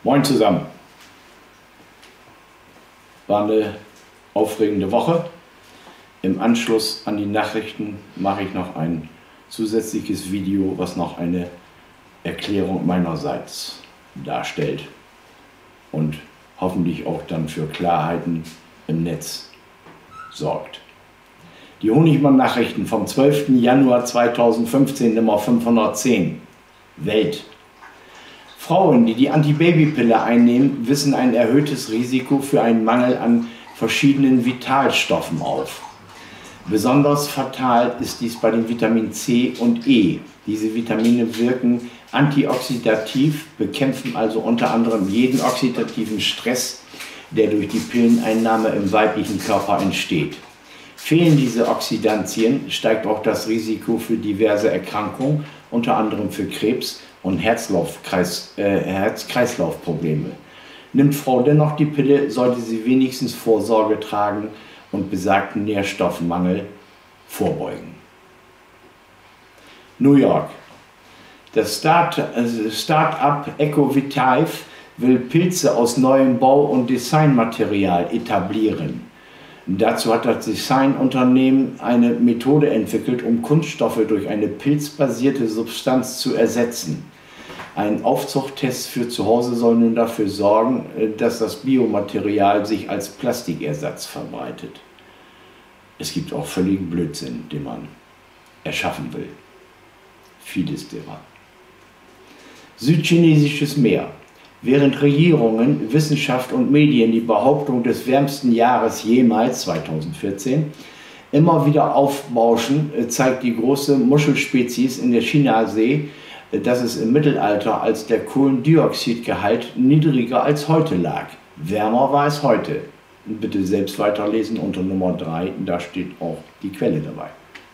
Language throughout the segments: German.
Moin zusammen. War eine aufregende Woche. Im Anschluss an die Nachrichten mache ich noch ein zusätzliches Video, was noch eine Erklärung meinerseits darstellt und hoffentlich auch dann für Klarheiten im Netz sorgt. Die Honigmann-Nachrichten vom 12. Januar 2015, Nummer 510. Welt. Frauen, die die Antibabypille einnehmen, wissen ein erhöhtes Risiko für einen Mangel an verschiedenen Vitalstoffen auf. Besonders fatal ist dies bei den Vitamin C und E. Diese Vitamine wirken antioxidativ, bekämpfen also unter anderem jeden oxidativen Stress, der durch die Pilleneinnahme im weiblichen Körper entsteht. Fehlen diese Oxidantien, steigt auch das Risiko für diverse Erkrankungen, unter anderem für Krebs und Herz-Kreislauf-Probleme. Nimmt Frau dennoch die Pille, sollte sie wenigstens Vorsorge tragen und besagten Nährstoffmangel vorbeugen. New York. Das Start-up Ecovitive will Pilze aus neuem Bau- und Designmaterial etablieren. Dazu hat das Designunternehmen eine Methode entwickelt, um Kunststoffe durch eine pilzbasierte Substanz zu ersetzen. Ein Aufzuchttest für zu Hause soll nun dafür sorgen, dass das Biomaterial sich als Plastikersatz verbreitet. Es gibt auch völligen Blödsinn, den man erschaffen will. Vieles derer. Südchinesisches Meer. Während Regierungen, Wissenschaft und Medien die Behauptung des wärmsten Jahres jemals, 2014, immer wieder aufbauschen, zeigt die große Muschelspezies in der Chinasee, dass es im Mittelalter, als der Kohlendioxidgehalt niedriger als heute lag. Wärmer war es heute. Bitte selbst weiterlesen unter Nummer 3, da steht auch die Quelle dabei.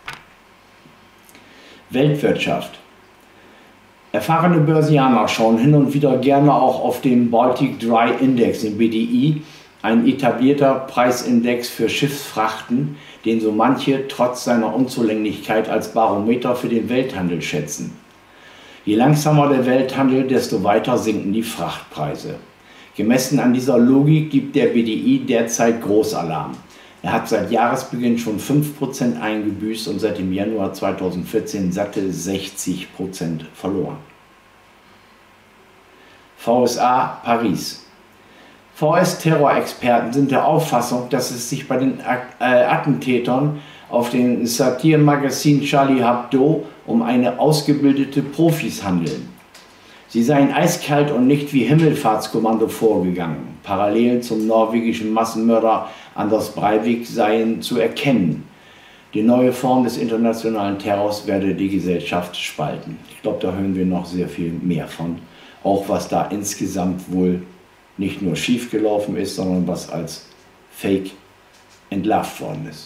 Weltwirtschaft. Erfahrene Börsianer schauen hin und wieder gerne auch auf den Baltic Dry Index, den BDI, ein etablierter Preisindex für Schiffsfrachten, den so manche trotz seiner Unzulänglichkeit als Barometer für den Welthandel schätzen. Je langsamer der Welthandel, desto weiter sinken die Frachtpreise. Gemessen an dieser Logik gibt der BDI derzeit Großalarm. Er hat seit Jahresbeginn schon 5% eingebüßt und seit dem Januar 2014 satte 60% verloren. VSA, Paris. VS-Terrorexperten sind der Auffassung, dass es sich bei den Attentätern auf den Satiremagazin Charlie Hebdo um eine ausgebildete Profis handeln. Sie seien eiskalt und nicht wie Himmelfahrtskommando vorgegangen. Parallelen zum norwegischen Massenmörder Anders Breivik seien zu erkennen. Die neue Form des internationalen Terrors werde die Gesellschaft spalten. Ich glaube, da hören wir noch sehr viel mehr von. Auch was da insgesamt wohl nicht nur schiefgelaufen ist, sondern was als Fake entlarvt worden ist.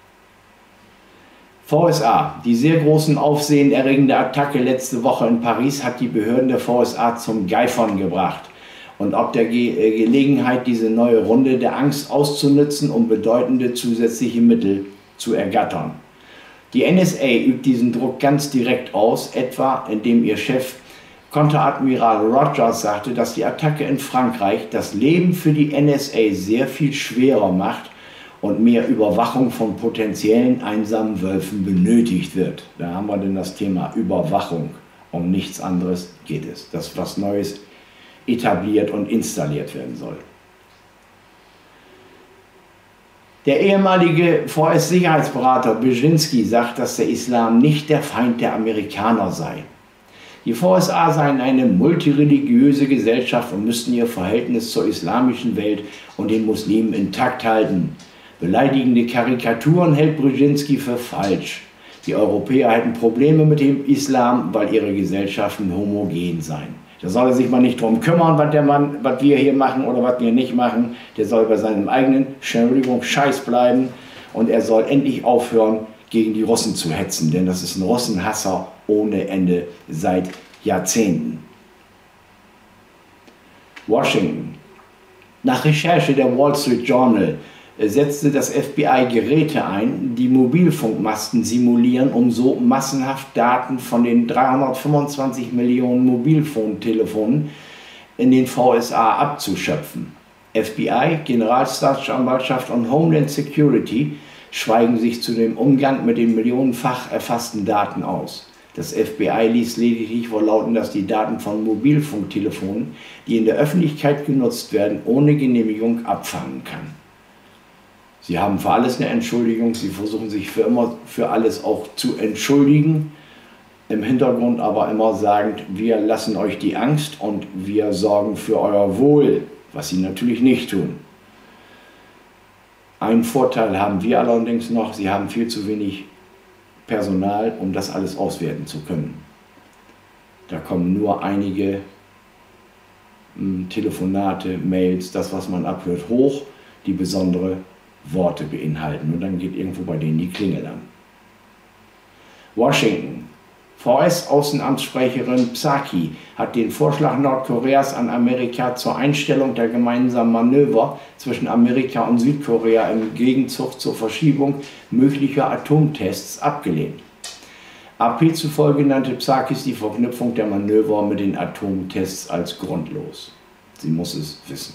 VSA. Die sehr großen aufsehenerregende Attacke letzte Woche in Paris hat die Behörden der VSA zum Geifern gebracht. Und ob der Gelegenheit, diese neue Runde der Angst auszunutzen, um bedeutende zusätzliche Mittel zu ergattern. Die NSA übt diesen Druck ganz direkt aus, etwa indem ihr Chef Konteradmiral Rogers sagte, dass die Attacke in Frankreich das Leben für die NSA sehr viel schwerer macht und mehr Überwachung von potenziellen einsamen Wölfen benötigt wird. Da haben wir denn das Thema Überwachung. Um nichts anderes geht es. Dass was Neues etabliert und installiert werden soll. Der ehemalige VS-Sicherheitsberater Brzezinski sagt, dass der Islam nicht der Feind der Amerikaner sei. Die VSA seien eine multireligiöse Gesellschaft und müssten ihr Verhältnis zur islamischen Welt und den Muslimen intakt halten. Beleidigende Karikaturen hält Brzezinski für falsch. Die Europäer hätten Probleme mit dem Islam, weil ihre Gesellschaften homogen seien. Da soll er sich mal nicht drum kümmern, was wir hier machen oder was wir nicht machen. Der soll bei seinem eigenen, Entschuldigung, Scheiß bleiben und er soll endlich aufhören, gegen die Russen zu hetzen, denn das ist ein Russenhasser ohne Ende seit Jahrzehnten. Washington. Nach Recherche der Wall Street Journal setzte das FBI Geräte ein, die Mobilfunkmasten simulieren, um so massenhaft Daten von den 325 Millionen Mobilfunktelefonen in den VSA abzuschöpfen. FBI, Generalstaatsanwaltschaft und Homeland Security schweigen sich zu dem Umgang mit den millionenfach erfassten Daten aus. Das FBI ließ lediglich verlauten, dass die Daten von Mobilfunktelefonen, die in der Öffentlichkeit genutzt werden, ohne Genehmigung abfangen kann. Sie haben für alles eine Entschuldigung, sie versuchen sich für alles auch zu entschuldigen, im Hintergrund aber immer sagend, wir lassen euch die Angst und wir sorgen für euer Wohl, was sie natürlich nicht tun. Einen Vorteil haben wir allerdings noch, sie haben viel zu wenig Personal, um das alles auswerten zu können. Da kommen nur einige Telefonate, Mails, das was man abhört, hoch, die besondere Worte beinhalten und dann geht irgendwo bei denen die Klingel an. Washington. VS-Außenamtssprecherin Psaki hat den Vorschlag Nordkoreas an Amerika zur Einstellung der gemeinsamen Manöver zwischen Amerika und Südkorea im Gegenzug zur Verschiebung möglicher Atomtests abgelehnt. AP zufolge nannte Psakis die Verknüpfung der Manöver mit den Atomtests als grundlos. Sie muss es wissen.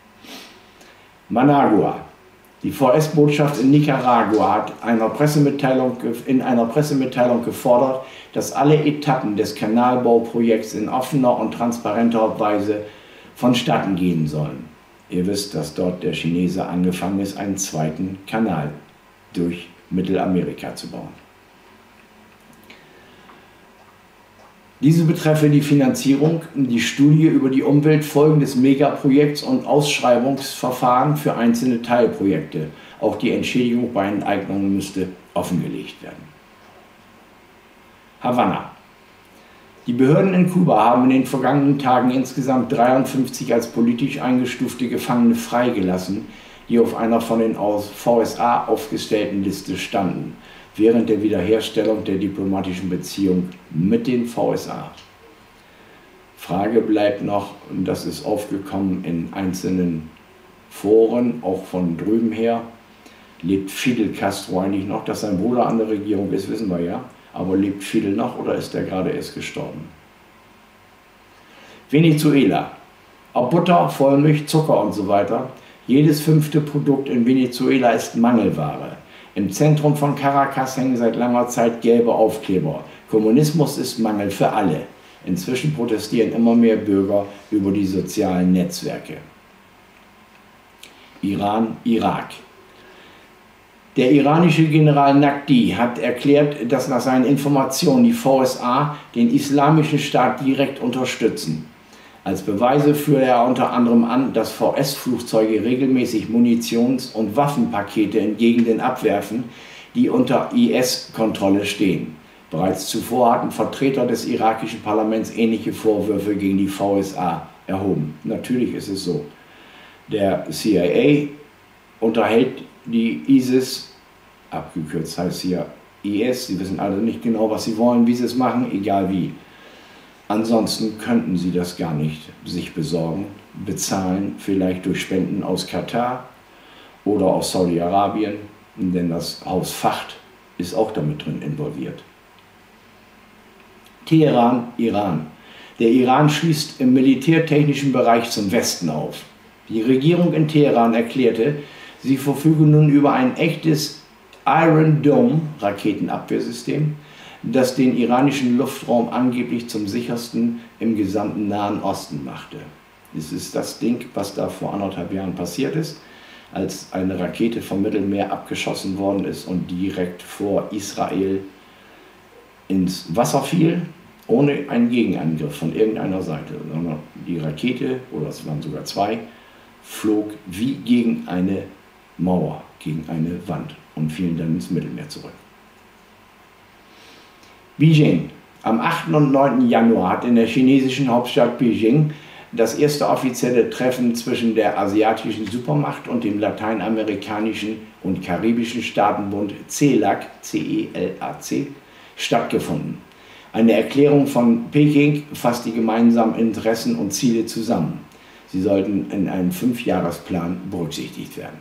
Managua. Die VS-Botschaft in Nicaragua hat in einer Pressemitteilung gefordert, dass alle Etappen des Kanalbauprojekts in offener und transparenter Weise vonstatten gehen sollen. Ihr wisst, dass dort der Chinese angefangen ist, einen zweiten Kanal durch Mittelamerika zu bauen. Diese betreffe die Finanzierung, die Studie über die Umweltfolgen des Megaprojekts und Ausschreibungsverfahren für einzelne Teilprojekte. Auch die Entschädigung bei Enteignungen müsste offengelegt werden. Havanna. Die Behörden in Kuba haben in den vergangenen Tagen insgesamt 53 als politisch eingestufte Gefangene freigelassen, die auf einer von den VSA aufgestellten Liste standen, während der Wiederherstellung der diplomatischen Beziehung mit den VSA. Frage bleibt noch, und das ist aufgekommen in einzelnen Foren, auch von drüben her, lebt Fidel Castro eigentlich noch? Dass sein Bruder an der Regierung ist, wissen wir ja, aber lebt Fidel noch oder ist er gerade erst gestorben? Venezuela. Ob Butter, Vollmilch, Zucker und so weiter, jedes 5. Produkt in Venezuela ist Mangelware. Im Zentrum von Caracas hängen seit langer Zeit gelbe Aufkleber. Kommunismus ist Mangel für alle. Inzwischen protestieren immer mehr Bürger über die sozialen Netzwerke. Iran, Irak. Der iranische General Naqvi hat erklärt, dass nach seinen Informationen die VSA den Islamischen Staat direkt unterstützen. Als Beweise führt er unter anderem an, dass VS-Flugzeuge regelmäßig Munitions- und Waffenpakete in Gegenden abwerfen, die unter IS-Kontrolle stehen. Bereits zuvor hatten Vertreter des irakischen Parlaments ähnliche Vorwürfe gegen die VSA erhoben. Natürlich ist es so. Der CIA unterhält die ISIS, abgekürzt heißt hier IS, sie wissen alle nicht genau, was sie wollen, wie sie es machen, egal wie. Ansonsten könnten sie das gar nicht sich besorgen, bezahlen, vielleicht durch Spenden aus Katar oder aus Saudi-Arabien, denn das Haus Facht ist auch damit drin involviert. Teheran, Iran. Der Iran schließt im militärtechnischen Bereich zum Westen auf. Die Regierung in Teheran erklärte, sie verfüge nun über ein echtes Iron Dome Raketenabwehrsystem, das den iranischen Luftraum angeblich zum sichersten im gesamten Nahen Osten machte. Das ist das Ding, was da vor 1,5 Jahren passiert ist, als eine Rakete vom Mittelmeer abgeschossen worden ist und direkt vor Israel ins Wasser fiel, ohne einen Gegenangriff von irgendeiner Seite, sondern die Rakete, oder es waren sogar 2, flog wie gegen eine Mauer, gegen eine Wand und fielen dann ins Mittelmeer zurück. Beijing. Am 8. und 9. Januar hat in der chinesischen Hauptstadt Beijing das erste offizielle Treffen zwischen der asiatischen Supermacht und dem lateinamerikanischen und karibischen Staatenbund CELAC, C-E-L-A-C, stattgefunden. Eine Erklärung von Peking fasst die gemeinsamen Interessen und Ziele zusammen. Sie sollten in einem 5-Jahresplan berücksichtigt werden.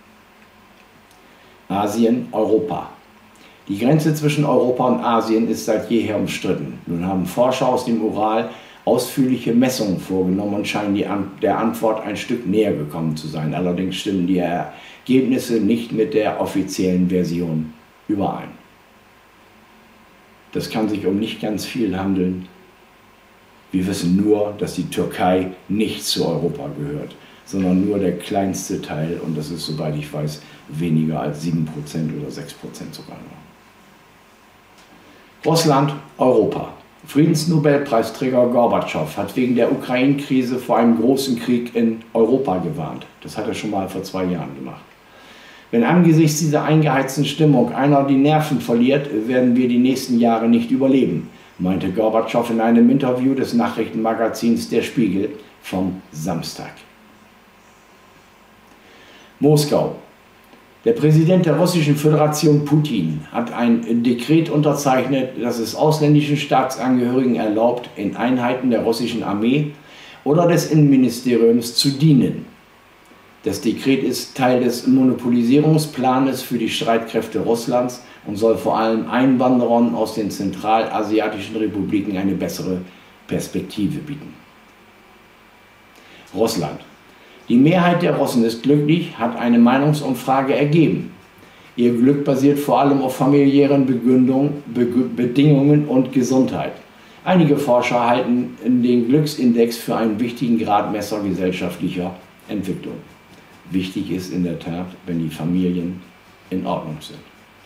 Asien, Europa. Die Grenze zwischen Europa und Asien ist seit jeher umstritten. Nun haben Forscher aus dem Ural ausführliche Messungen vorgenommen und scheinen der Antwort ein Stück näher gekommen zu sein. Allerdings stimmen die Ergebnisse nicht mit der offiziellen Version überein. Das kann sich um nicht ganz viel handeln. Wir wissen nur, dass die Türkei nicht zu Europa gehört, sondern nur der kleinste Teil, und das ist, soweit ich weiß, weniger als 7% oder 6% sogar noch. Russland, Europa. Friedensnobelpreisträger Gorbatschow hat wegen der Ukraine-Krise vor einem großen Krieg in Europa gewarnt. Das hat er schon mal vor 2 Jahren gemacht. Wenn angesichts dieser eingeheizten Stimmung einer die Nerven verliert, werden wir die nächsten Jahre nicht überleben, meinte Gorbatschow in einem Interview des Nachrichtenmagazins Der Spiegel vom Samstag. Moskau. Der Präsident der Russischen Föderation Putin hat ein Dekret unterzeichnet, das es ausländischen Staatsangehörigen erlaubt, in Einheiten der russischen Armee oder des Innenministeriums zu dienen. Das Dekret ist Teil des Monopolisierungsplanes für die Streitkräfte Russlands und soll vor allem Einwanderern aus den zentralasiatischen Republiken eine bessere Perspektive bieten. Russland. Die Mehrheit der Russen ist glücklich, hat eine Meinungsumfrage ergeben. Ihr Glück basiert vor allem auf familiären Bedingungen und Gesundheit. Einige Forscher halten den Glücksindex für einen wichtigen Gradmesser gesellschaftlicher Entwicklung. Wichtig ist in der Tat, wenn die Familien in Ordnung sind.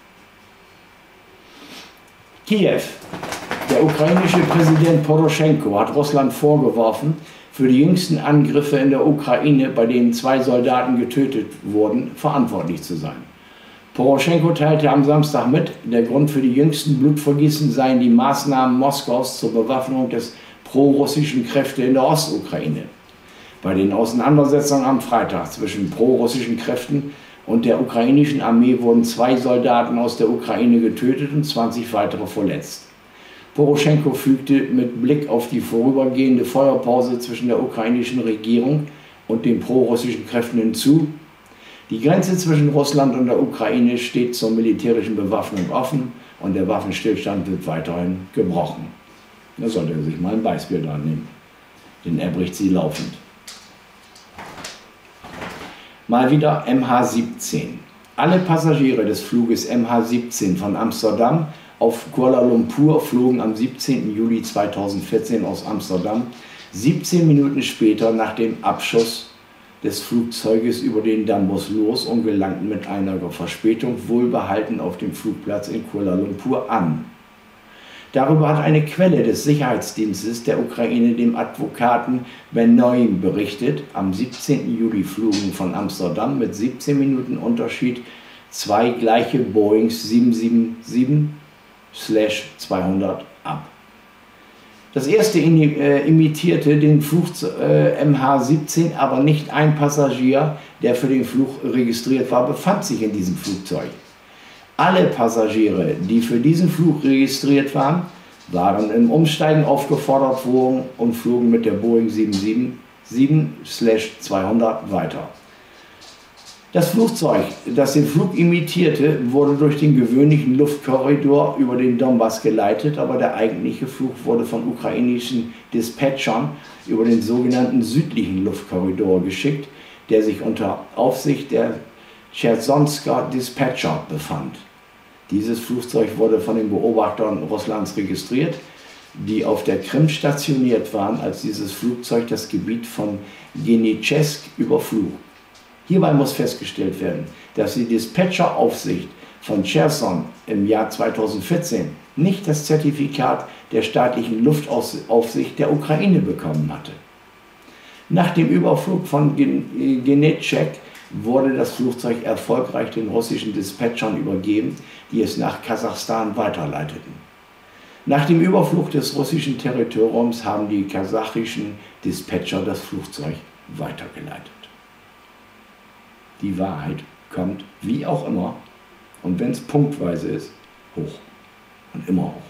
Kiew. Der ukrainische Präsident Poroschenko hat Russland vorgeworfen, für die jüngsten Angriffe in der Ukraine, bei denen 2 Soldaten getötet wurden, verantwortlich zu sein. Poroschenko teilte am Samstag mit, der Grund für die jüngsten Blutvergießen seien die Maßnahmen Moskaus zur Bewaffnung des pro-russischen Kräfte in der Ostukraine. Bei den Auseinandersetzungen am Freitag zwischen pro-russischen Kräften und der ukrainischen Armee wurden 2 Soldaten aus der Ukraine getötet und 20 weitere verletzt. Poroschenko fügte mit Blick auf die vorübergehende Feuerpause zwischen der ukrainischen Regierung und den pro-russischen Kräften hinzu: Die Grenze zwischen Russland und der Ukraine steht zur militärischen Bewaffnung offen und der Waffenstillstand wird weiterhin gebrochen. Da sollte er sich mal ein Beispiel dran nehmen, denn er bricht sie laufend. Mal wieder MH17. Alle Passagiere des Fluges MH17 von Amsterdam auf Kuala Lumpur flogen am 17. Juli 2014 aus Amsterdam, 17 Minuten später nach dem Abschuss des Flugzeuges über den Dambos los und gelangten mit einiger Verspätung wohlbehalten auf dem Flugplatz in Kuala Lumpur an. Darüber hat eine Quelle des Sicherheitsdienstes der Ukraine dem Advokaten Benoim berichtet. Am 17. Juli flogen von Amsterdam mit 17 Minuten Unterschied 2 gleiche Boeings 777-200 ab. Das erste imitierte den Flug MH17, aber nicht ein Passagier, der für den Flug registriert war, befand sich in diesem Flugzeug. Alle Passagiere, die für diesen Flug registriert waren, waren im Umsteigen aufgefordert worden und flogen mit der Boeing 777-200 weiter. Das Flugzeug, das den Flug imitierte, wurde durch den gewöhnlichen Luftkorridor über den Donbass geleitet, aber der eigentliche Flug wurde von ukrainischen Dispatchern über den sogenannten südlichen Luftkorridor geschickt, der sich unter Aufsicht der Chersonsker Dispatcher befand. Dieses Flugzeug wurde von den Beobachtern Russlands registriert, die auf der Krim stationiert waren, als dieses Flugzeug das Gebiet von Genitschesk überflog. Hierbei muss festgestellt werden, dass die Dispatcher-Aufsicht von Cherson im Jahr 2014 nicht das Zertifikat der staatlichen Luftaufsicht der Ukraine bekommen hatte. Nach dem Überflug von Genitschek wurde das Flugzeug erfolgreich den russischen Dispatchern übergeben, die es nach Kasachstan weiterleiteten. Nach dem Überflug des russischen Territoriums haben die kasachischen Dispatcher das Flugzeug weitergeleitet. Die Wahrheit kommt, wie auch immer, und wenn es punktweise ist, hoch und immer hoch.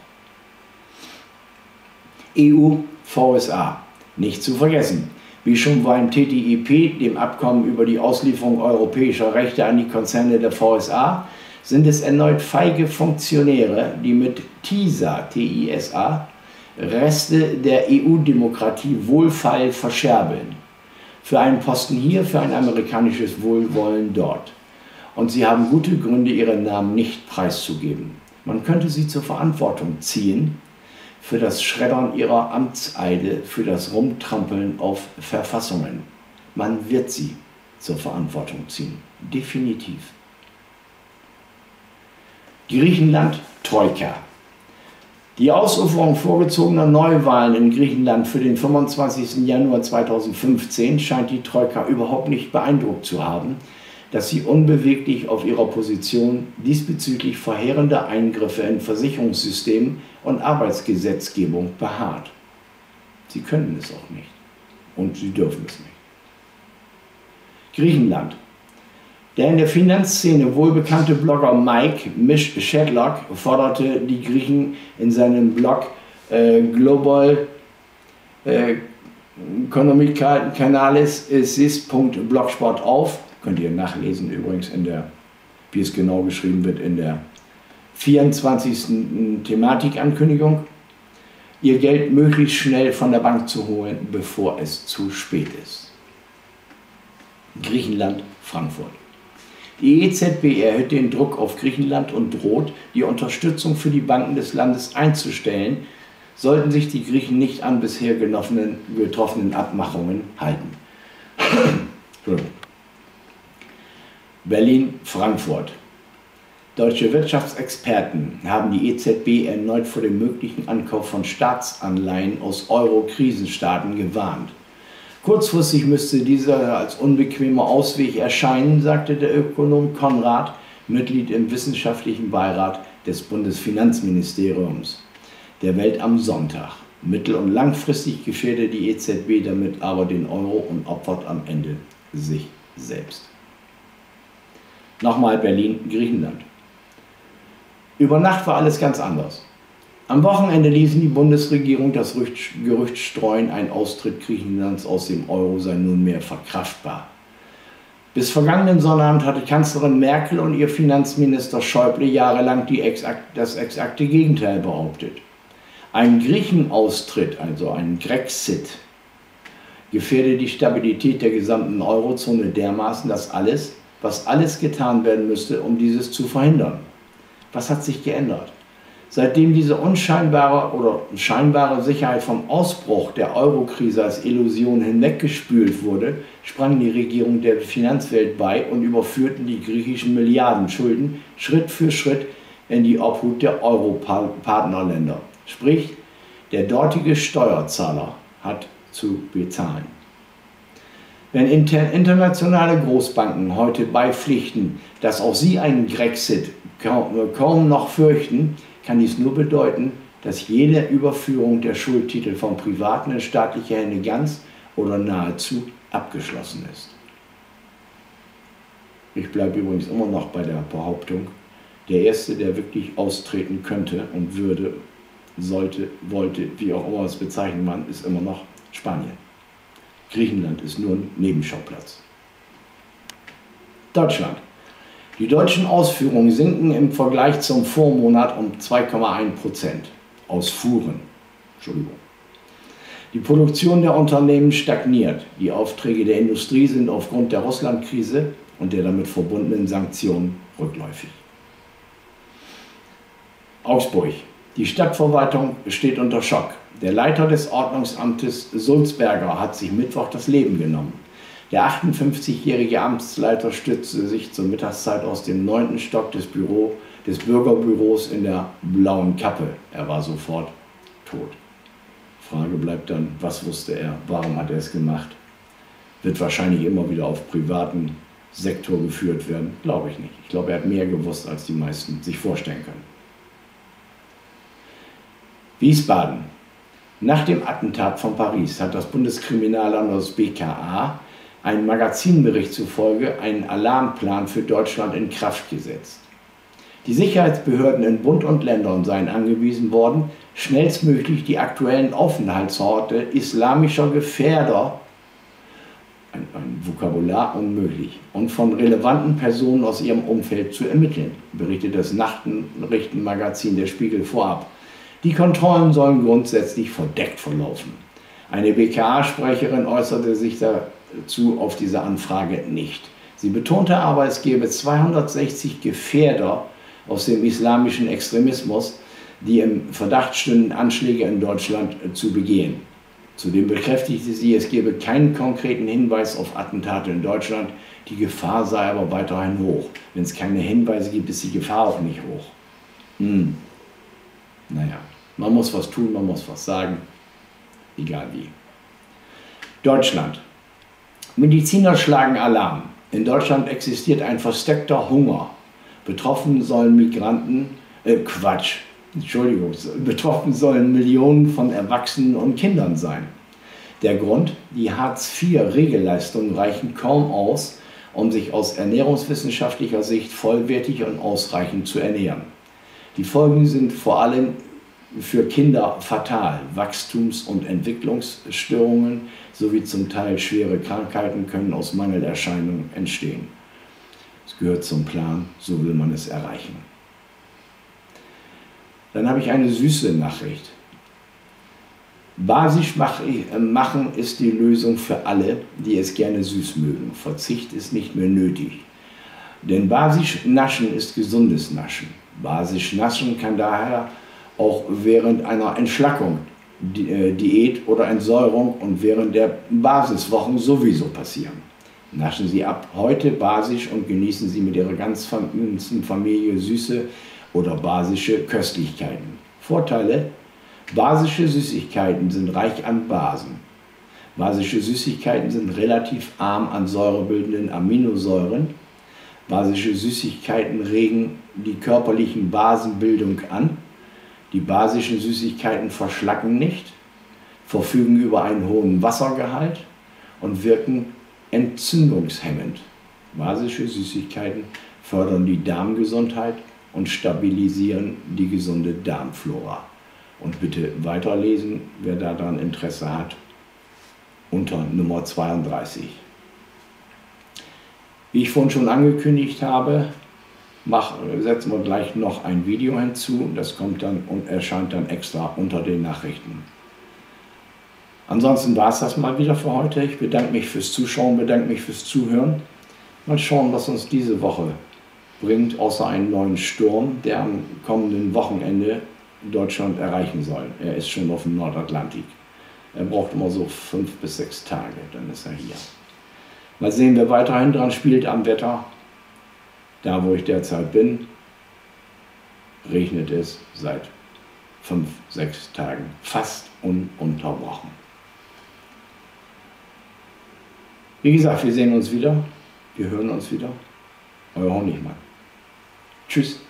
EU, VSA, nicht zu vergessen. Wie schon beim TTIP, dem Abkommen über die Auslieferung europäischer Rechte an die Konzerne der VSA, sind es erneut feige Funktionäre, die mit TISA, TISA, Reste der EU-Demokratie wohlfeil verscherbeln. Für einen Posten hier, für ein amerikanisches Wohlwollen dort. Und sie haben gute Gründe, ihren Namen nicht preiszugeben. Man könnte sie zur Verantwortung ziehen für das Schreddern ihrer Amtseide, für das Rumtrampeln auf Verfassungen. Man wird sie zur Verantwortung ziehen. Definitiv. Griechenland, Troika. Die Ausuferung vorgezogener Neuwahlen in Griechenland für den 25. Januar 2015 scheint die Troika überhaupt nicht beeindruckt zu haben, dass sie unbeweglich auf ihrer Position diesbezüglich verheerender Eingriffe in Versicherungssystem und Arbeitsgesetzgebung beharrt. Sie können es auch nicht und sie dürfen es nicht. Griechenland. Der in der Finanzszene wohlbekannte Blogger Mike Shedlock forderte die Griechen in seinem Blog Global Economic-Canales.blogspot auf. Könnt ihr nachlesen übrigens, wie es genau geschrieben wird, in der 24. Thematikankündigung. Ihr Geld möglichst schnell von der Bank zu holen, bevor es zu spät ist. Griechenland, Frankfurt. Die EZB erhöht den Druck auf Griechenland und droht, die Unterstützung für die Banken des Landes einzustellen, sollten sich die Griechen nicht an bisher getroffenen Abmachungen halten. Berlin, Frankfurt. Deutsche Wirtschaftsexperten haben die EZB erneut vor dem möglichen Ankauf von Staatsanleihen aus Euro-Krisenstaaten gewarnt. Kurzfristig müsste dieser als unbequemer Ausweg erscheinen, sagte der Ökonom Konrad, Mitglied im wissenschaftlichen Beirat des Bundesfinanzministeriums der Welt am Sonntag. Mittel- und langfristig gefährdet die EZB damit aber den Euro und opfert am Ende sich selbst. Nochmal Berlin, Griechenland. Über Nacht war alles ganz anders. Am Wochenende ließen die Bundesregierung das Gerücht streuen, ein Austritt Griechenlands aus dem Euro sei nunmehr verkraftbar. Bis vergangenen Sonnabend hatte Kanzlerin Merkel und ihr Finanzminister Schäuble jahrelang das exakte Gegenteil behauptet. Ein Griechenaustritt, also ein Grexit, gefährde die Stabilität der gesamten Eurozone dermaßen, dass alles getan werden müsste, um dieses zu verhindern. Was hat sich geändert? Seitdem diese unscheinbare oder scheinbare Sicherheit vom Ausbruch der Eurokrise als Illusion hinweggespült wurde, sprang die Regierung der Finanzwelt bei und überführten die griechischen Milliardenschulden Schritt für Schritt in die Obhut der Euro-Partnerländer. Sprich, der dortige Steuerzahler hat zu bezahlen. Wenn internationale Großbanken heute beipflichten, dass auch sie einen Grexit kaum noch fürchten, kann dies nur bedeuten, dass jede Überführung der Schuldtitel von privaten in staatliche Hände ganz oder nahezu abgeschlossen ist. Ich bleibe übrigens immer noch bei der Behauptung, der Erste, der wirklich austreten könnte und würde, sollte, wollte, wie auch immer es bezeichnen man, ist immer noch Spanien. Griechenland ist nur ein Nebenschauplatz. Deutschland. Die deutschen Ausfuhren sinken im Vergleich zum Vormonat um 2,1%. Ausfuhren. Entschuldigung. Die Produktion der Unternehmen stagniert. Die Aufträge der Industrie sind aufgrund der Russlandkrise und der damit verbundenen Sanktionen rückläufig. Augsburg. Die Stadtverwaltung steht unter Schock. Der Leiter des Ordnungsamtes Sulzberger hat sich Mittwoch das Leben genommen. Der 58-jährige Amtsleiter stützte sich zur Mittagszeit aus dem 9. Stock des Bürgerbüros in der Blauen Kappe. Er war sofort tot. Frage bleibt dann, was wusste er, warum hat er es gemacht? Wird wahrscheinlich immer wieder auf privaten Sektor geführt werden? Glaube ich nicht. Ich glaube, er hat mehr gewusst, als die meisten sich vorstellen können. Wiesbaden. Nach dem Attentat von Paris hat das Bundeskriminalamt, das BKA, einem Magazinbericht zufolge einen Alarmplan für Deutschland in Kraft gesetzt. Die Sicherheitsbehörden in Bund und Ländern seien angewiesen worden, schnellstmöglich die aktuellen Aufenthaltsorte islamischer Gefährder, ein Vokabular unmöglich, und von relevanten Personen aus ihrem Umfeld zu ermitteln, berichtet das Nachrichtenmagazin Der Spiegel vorab. Die Kontrollen sollen grundsätzlich verdeckt verlaufen. Eine BKA-Sprecherin äußerte sich dazu auf diese Anfrage nicht. Sie betonte aber, es gebe 260 Gefährder aus dem islamischen Extremismus, die im Verdacht stünden, Anschläge in Deutschland zu begehen. Zudem bekräftigte sie, es gebe keinen konkreten Hinweis auf Attentate in Deutschland, die Gefahr sei aber weiterhin hoch. Wenn es keine Hinweise gibt, ist die Gefahr auch nicht hoch. Naja, man muss was tun, man muss was sagen, egal wie. Deutschland. Mediziner schlagen Alarm. In Deutschland existiert ein versteckter Hunger. Betroffen sollen betroffen sollen Millionen von Erwachsenen und Kindern sein. Der Grund? Die Hartz-IV-Regelleistungen reichen kaum aus, um sich aus ernährungswissenschaftlicher Sicht vollwertig und ausreichend zu ernähren. Die Folgen sind vor allem für Kinder fatal. Wachstums- und Entwicklungsstörungen sowie zum Teil schwere Krankheiten können aus Mangelerscheinungen entstehen. Es gehört zum Plan, so will man es erreichen. Dann habe ich eine süße Nachricht. Basisch machen ist die Lösung für alle, die es gerne süß mögen. Verzicht ist nicht mehr nötig. Denn basisch naschen ist gesundes Naschen. Basisch naschen kann daher auch während einer Entschlackung, Diät oder Entsäuerung und während der Basiswochen sowieso passieren. Naschen Sie ab heute basisch und genießen Sie mit Ihrer ganzen Familie süße oder basische Köstlichkeiten. Vorteile: basische Süßigkeiten sind reich an Basen. Basische Süßigkeiten sind relativ arm an säurebildenden Aminosäuren. Basische Süßigkeiten regen die körperlichen Basenbildung an. Die basischen Süßigkeiten verschlacken nicht, verfügen über einen hohen Wassergehalt und wirken entzündungshemmend. Basische Süßigkeiten fördern die Darmgesundheit und stabilisieren die gesunde Darmflora. Und bitte weiterlesen, wer daran Interesse hat, unter Nummer 32. Wie ich vorhin schon angekündigt habe, setzen wir gleich noch ein Video hinzu. Das kommt dann und erscheint dann extra unter den Nachrichten. Ansonsten war es das mal wieder für heute. Ich bedanke mich fürs Zuschauen, bedanke mich fürs Zuhören. Mal schauen, was uns diese Woche bringt, außer einen neuen Sturm, der am kommenden Wochenende Deutschland erreichen soll. Er ist schon auf dem Nordatlantik. Er braucht immer so 5 bis 6 Tage, dann ist er hier. Mal sehen, wer weiterhin dran spielt am Wetter. Da, wo ich derzeit bin, regnet es seit 5, 6 Tagen fast ununterbrochen. Wie gesagt, wir sehen uns wieder, wir hören uns wieder. Euer Honigmann. Tschüss.